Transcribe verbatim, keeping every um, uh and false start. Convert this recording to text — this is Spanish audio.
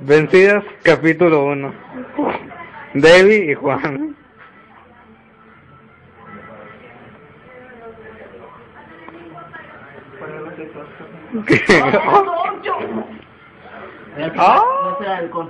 Vencidas, capítulo uno. Debbie y Juan. ¿Qué? ¡Ah! No será alcohol.